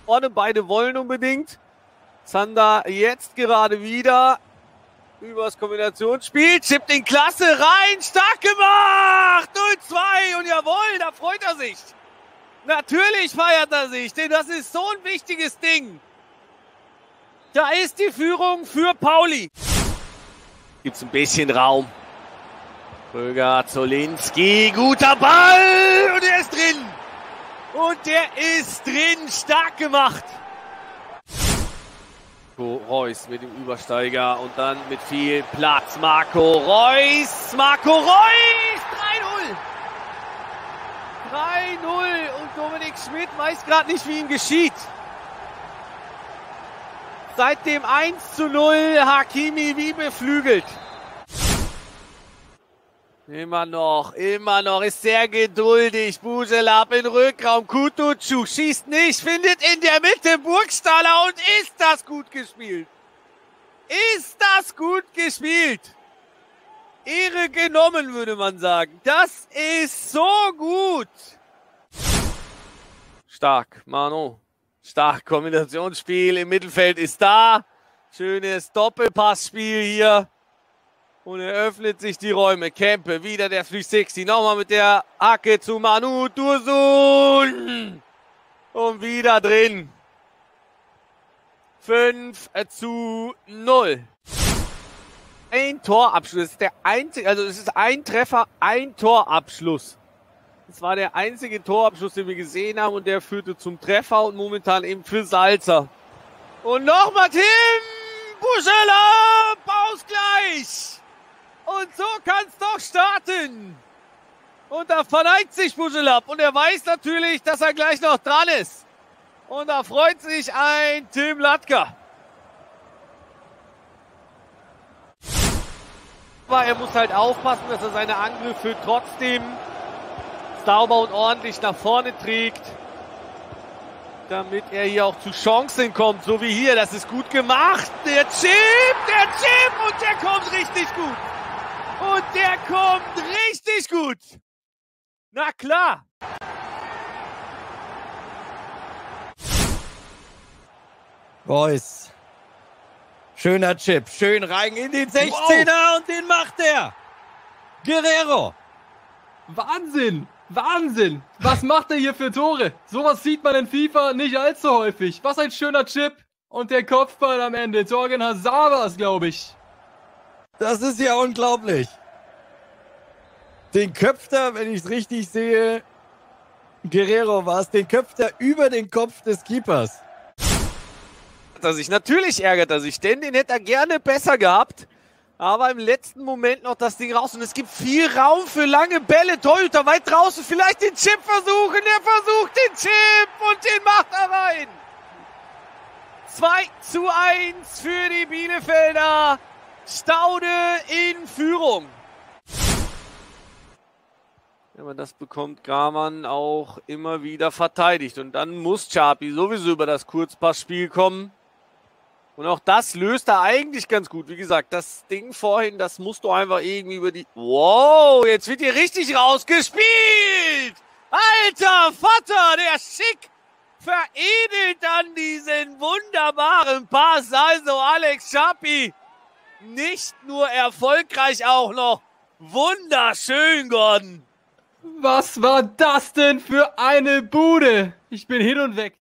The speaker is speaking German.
Vorne, beide wollen unbedingt. Zander jetzt gerade wieder übers Kombinationsspiel. Chippt in Klasse rein. Stark gemacht. 0-2. Und jawohl, da freut er sich. Natürlich feiert er sich, denn das ist so ein wichtiges Ding. Da ist die Führung für Pauli. Gibt's ein bisschen Raum. Röger, Zolinski, guter Ball und er ist drin. Und der ist drin, stark gemacht. Reus mit dem Übersteiger und dann mit viel Platz. Marco Reus 3-0. 3-0 und Dominik Schmidt weiß gerade nicht, wie ihm geschieht. Seit dem 1-0 Hakimi wie beflügelt. Immer noch, ist sehr geduldig. Bujelab in Rückraum, Kutucu schießt nicht, findet in der Mitte Burgstaller und ist das gut gespielt? Ist das gut gespielt? Ehre genommen, würde man sagen. Das ist so gut. Stark, Manu. Stark, Kombinationsspiel im Mittelfeld ist da. Schönes Doppelpassspiel hier. Und eröffnet sich die Räume. Kempe, wieder der 360. Nochmal mit der Hacke zu Manu Dursun. Und wieder drin. 5-0. Ein Torabschluss. Das ist der einzige, also es ist ein Treffer, ein Torabschluss. Das war der einzige Torabschluss, den wir gesehen haben. Und der führte zum Treffer und momentan eben für Salzer. Und nochmal Tim Buschela. Ausgleich. Und so kann es doch starten. Und da verneigt sich Bujelab. Und er weiß natürlich, dass er gleich noch dran ist. Und da freut sich ein Tim Latka. Aber er muss halt aufpassen, dass er seine Angriffe trotzdem sauber und ordentlich nach vorne trägt. Damit er hier auch zu Chancen kommt. So wie hier. Das ist gut gemacht. Der Chip und der kommt richtig gut. Und der kommt richtig gut. Na klar. Reus. Schöner Chip. Schön rein in den 16er und den macht er. Guerrero. Wahnsinn. Wahnsinn. Was macht er hier für Tore? Sowas sieht man in FIFA nicht allzu häufig. Was ein schöner Chip. Und der Kopfball am Ende. Torgan Hazard war es, glaube ich. Das ist ja unglaublich. Den köpft er, wenn ich es richtig sehe, Guerrero war es, den köpft er über den Kopf des Keepers. Natürlich ärgert er sich, denn den hätte er gerne besser gehabt. Aber im letzten Moment noch das Ding raus. Und es gibt viel Raum für lange Bälle. Torhüter weit draußen, vielleicht den Chip versuchen. Er versucht den Chip und den macht er rein. 2-1 für die Bielefelder. Staude in Führung. Aber das bekommt Gramann auch immer wieder verteidigt. Und dann muss Chapi sowieso über das Kurzpassspiel kommen. Und auch das löst er eigentlich ganz gut. Wie gesagt, das Ding vorhin, das musst du einfach irgendwie über die... Wow, jetzt wird hier richtig rausgespielt! Alter Vater, der Schick veredelt dann diesen wunderbaren Pass. Also Alex Chapi, nicht nur erfolgreich, auch noch wunderschön, Gordon. Was war das denn für eine Bude? Ich bin hin und weg.